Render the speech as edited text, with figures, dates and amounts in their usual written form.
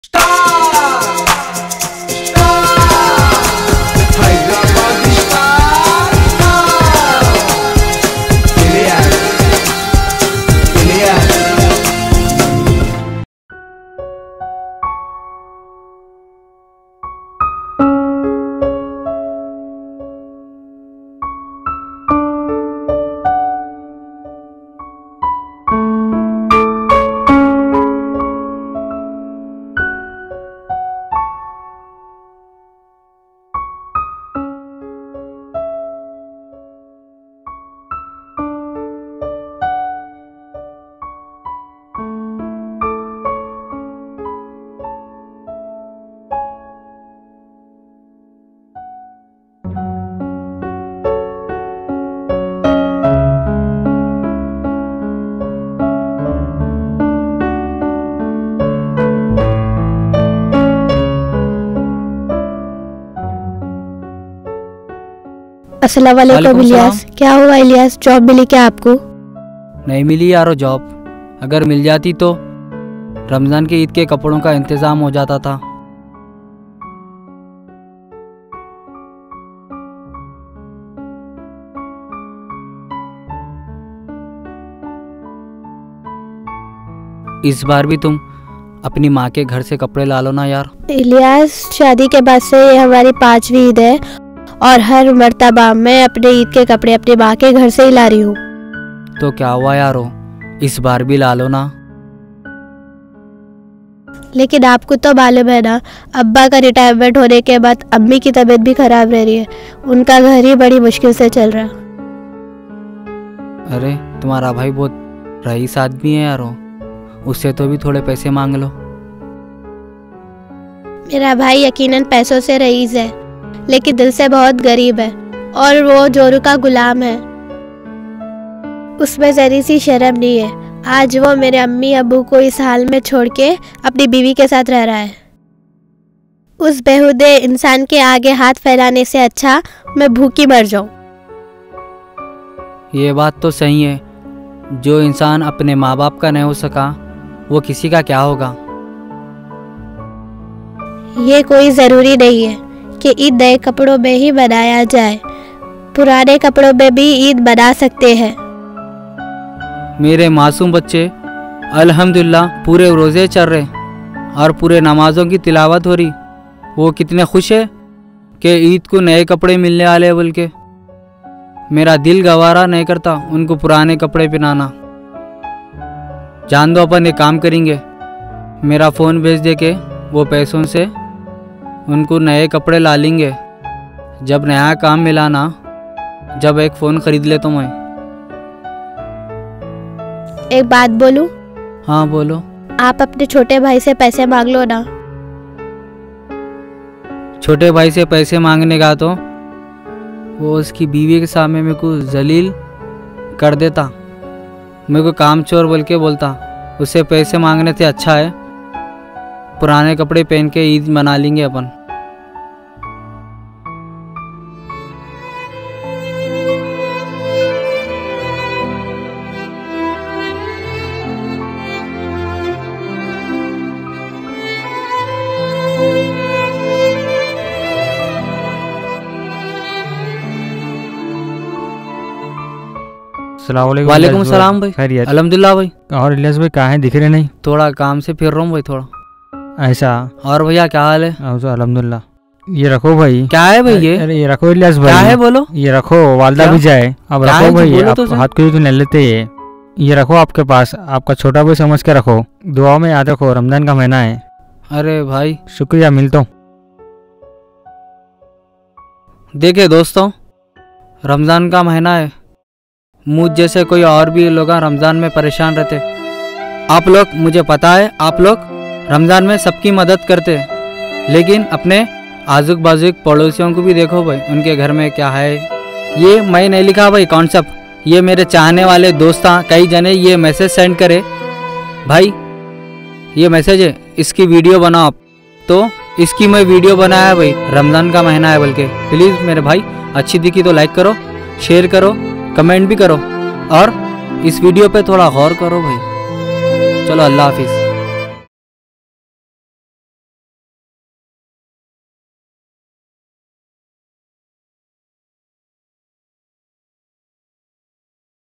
अस्सलाम वालेकुम इलियास। क्या हुआ इलियास, जॉब मिली क्या आपको? नहीं मिली यारो जॉब। अगर मिल जाती तो रमज़ान के ईद के कपड़ों का इंतज़ाम हो जाता था। इस बार भी तुम अपनी माँ के घर से कपड़े ला लो ना यार। इलियास, शादी के बाद से ये हमारी 5वीं ईद है और हर मर्तबा मैं अपने ईद के कपड़े अपनी माँ के घर से ही ला रही हूँ। तो क्या हुआ यारो, इस बार भी ला लो ना। लेकिन आपको तो मालूम है ना, अब्बा का रिटायरमेंट होने के बाद अम्मी की तबीयत भी खराब रह रही है। उनका घर ही बड़ी मुश्किल से चल रहा। अरे तुम्हारा भाई बहुत रईस आदमी है यारो, उससे तो भी थोड़े पैसे मांग लो। मेरा भाई यकीनन पैसों से रईस है, लेकिन दिल से बहुत गरीब है और वो जोरू का गुलाम है। उसमें जरी सी शर्म नहीं है। आज वो मेरे अम्मी अब्बू को इस हाल में छोड़ के अपनी बीवी के साथ रह रहा है। उस बेहुदे इंसान के आगे हाथ फैलाने से अच्छा मैं भूखी मर जाऊं। ये बात तो सही है, जो इंसान अपने माँ बाप का नहीं हो सका वो किसी का क्या होगा। ये कोई ज़रूरी नहीं है कि ईद नए कपड़ों में ही मनाया जाए, पुराने कपड़ों में भी ईद बना सकते हैं। मेरे मासूम बच्चे अल्हम्दुलिल्लाह पूरे रोज़े चल रहे और पूरे नमाज़ों की तिलावत हो रही। वो कितने खुश है कि ईद को नए कपड़े मिलने वाले हैं। बोल के मेरा दिल गवारा नहीं करता उनको पुराने कपड़े पहनाना। जान दो, अपन एक काम करेंगे, मेरा फ़ोन भेज दे के वो पैसों से उनको नए कपड़े ला लेंगे। जब नया काम मिला ना, जब एक फ़ोन ख़रीद ले तो मैं। एक बात बोलूं? हाँ बोलो। आप अपने छोटे भाई से पैसे मांग लो ना। छोटे भाई से पैसे मांगने का तो वो उसकी बीवी के सामने मेरे को जलील कर देता, मेरे को काम चोर बोल के बोलता। उससे पैसे मांगने से अच्छा है पुराने कपड़े पहन के ईद मना लेंगे अपन। वालेकुम सलाम भाई। खैरियत? अल्हम्दुलिल्लाह भाई। और इलियास भाई कहाँ हैं, दिख रहे नहीं? थोड़ा काम से फिर रहा हूँ भाई थोड़ा। ऐसा? और भैया क्या हाल है? अल्हम्दुलिल्लाह। ये रखो भाई। क्या है भाई ये? अरे ये रखो इलियास भाई। क्या है बोलो? ये रखो, वालदा भी जाए। अब रखो भाई, आप हाथ को नहीं लेते। ये रखो आपके पास, आपका छोटा भाई समझ के रखो, दुआ में याद रखो, रमजान का महीना है। अरे भाई शुक्रिया, मिलता हूँ। देखे दोस्तों, रमज़ान का महीना है, मुझ जैसे कोई और भी लोग रमज़ान में परेशान रहते। आप लोग, मुझे पता है आप लोग रमज़ान में सबकी मदद करते, लेकिन अपने आजुक बाजुक पड़ोसियों को भी देखो भाई, उनके घर में क्या है। ये मैं नहीं लिखा भाई कॉन्सेप्ट, ये मेरे चाहने वाले दोस्त कई जने ये मैसेज सेंड करे भाई, ये मैसेज है, इसकी वीडियो बनाओ आप। तो इसकी मैं वीडियो बनाया भाई, रमज़ान का महीना है बल्कि। प्लीज़ मेरे भाई, अच्छी दिखी तो लाइक करो, शेयर करो, कमेंट भी करो और इस वीडियो पे थोड़ा गौर करो भाई। चलो अल्लाह हाफिज़।